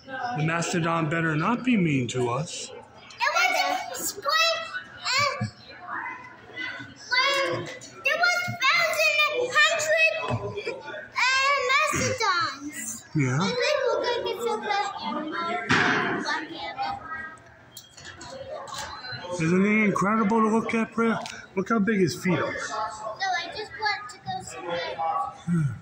The mastodon better not be mean to us. It was split and there was 1,100 mastodons. Yeah. And then we're going to get some black Isn't it incredible to look at, Prayia? Look how big his feet are. No, I just want to go somewhere.